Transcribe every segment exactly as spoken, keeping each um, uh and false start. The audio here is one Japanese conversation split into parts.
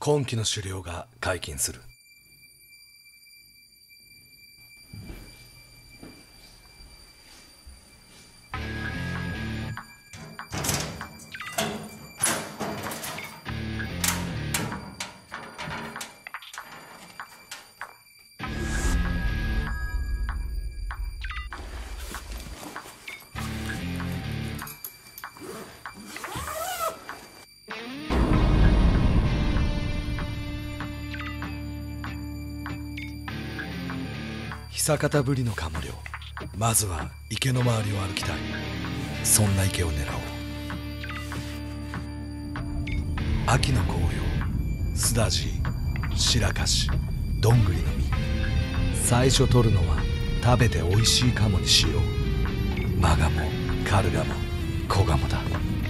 今期の狩猟が解禁する。久方ぶりのカモ猟。まずは池の周りを歩きたい。そんな池を狙おう。秋の紅葉、スダジイ、シラカシ、どんぐりの実。最初取るのは食べておいしいカモにしよう。マガモ、カルガモ、コガモだ。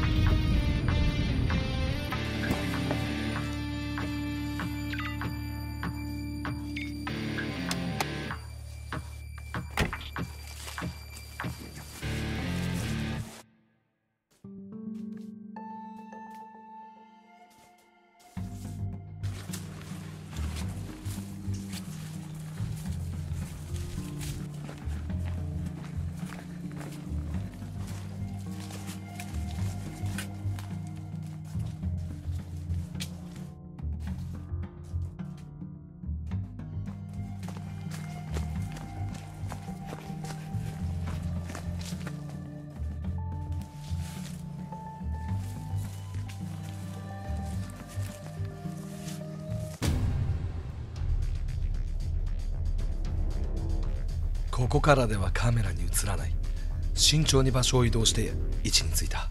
ここからではカメラに映らない。慎重に場所を移動して位置についた。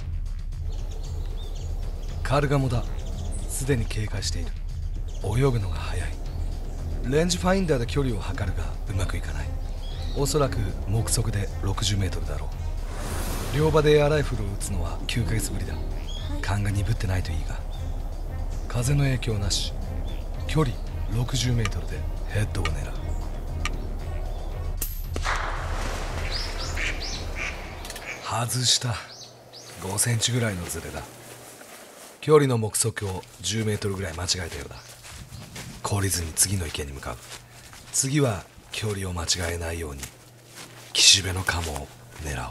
カルガモだ。すでに警戒している。泳ぐのが速い。レンジファインダーで距離を測るがうまくいかない。おそらく目測でろくじゅうメートルだろう。両場でエアライフルを撃つのはきゅうかげつぶりだ。勘が鈍ってないといいが。風の影響なし。距離ろくじゅうメートルでヘッドを狙う。外した。ごセンチぐらいのズレだ。距離の目測をじゅうメートルぐらい間違えたようだ。懲りずに次の池に向かう。次は距離を間違えないように岸辺のカモを狙おう。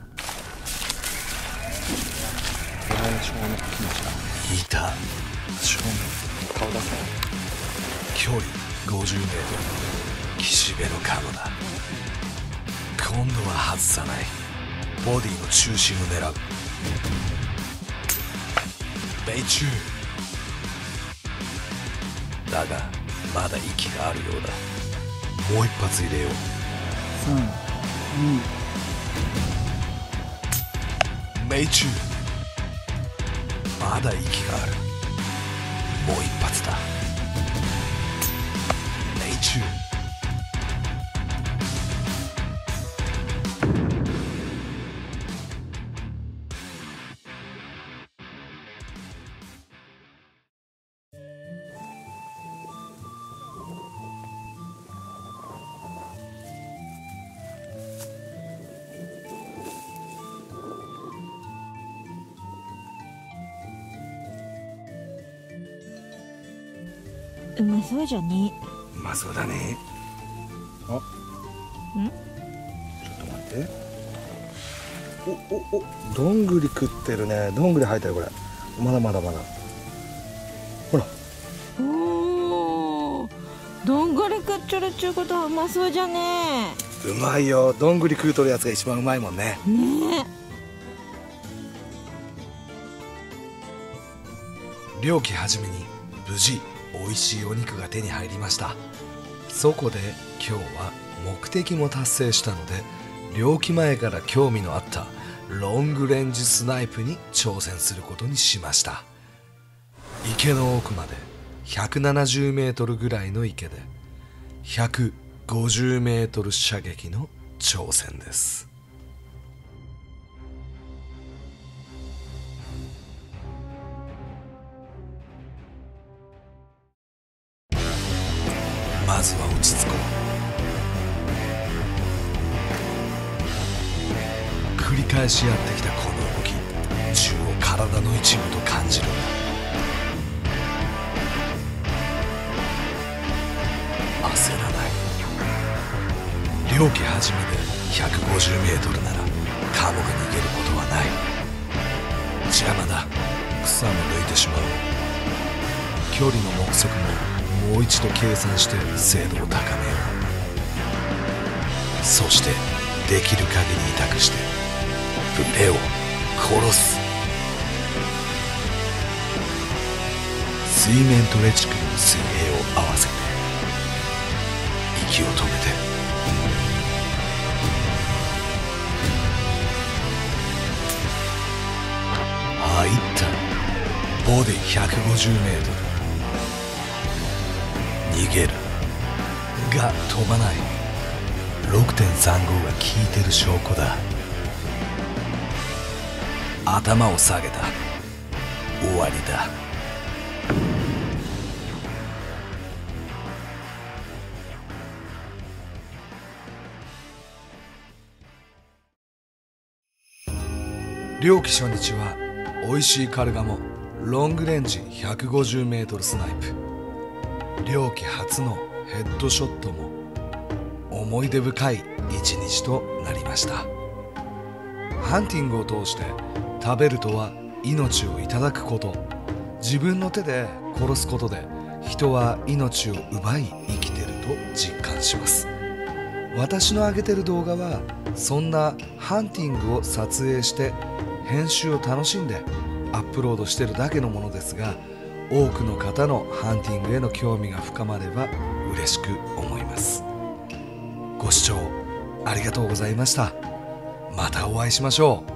いた。 正面顔出せ。 距離ごじゅうメートル。岸辺のカモだ。今度は外さない。ボディの中心を狙う。命中だがまだ息があるようだ。もう一発入れよう。 さん、に命中まだ息がある。もう一発だ。命中うまそうじゃね。 うまそうだね。 あ、 ん？ ちょっと待って。おおお、どんぐり食ってるね。どんぐり生えてるこれ。まだまだまだ。ほら。 おお、どんぐり食っちょるっちゅうことはうまそうじゃね。 うまいよ。どんぐり食うとるやつが一番うまいもんね。 ねえ。猟期始めに無事美味しいお肉が手に入りました。そこで今日は目的も達成したので、猟期前から興味のあったロングレンジスナイプに挑戦することにしました。池の奥までひゃくななじゅうメートルぐらいの池でひゃくごじゅうメートル射撃の挑戦です。まずは落ち着こう。繰り返しやってきたこの動き、銃を体の一部と感じるんだ。 猟期始めでひゃくごじゅうメートルならカモが逃げることはない。邪魔だ。草も抜いてしまおう。距離の目測ももう一度計算して精度を高めよう。そしてできる限り痛くして群れを殺す。水面とレチクルの水平を合わせて息を止めて。入った。ボディひゃくごじゅうメートル。逃げるが飛ばない。 ろくてんさんご が効いてる証拠だ。頭を下げた。終わりだ。猟期初日は美味しいカルガモ、ロングレンジ ひゃくごじゅうメートル スナイプ。猟期初のヘッドショットも思い出深い一日となりました。ハンティングを通して食べるとは命をいただくこと、自分の手で殺すことで人は命を奪い生きてると実感します。私の上げてる動画はそんなハンティングを撮影して編集を楽しんでアップロードしてるだけのものですが、多くの方のハンティングへの興味が深まれば嬉しく思います。ご視聴ありがとうございました。またお会いしましょう。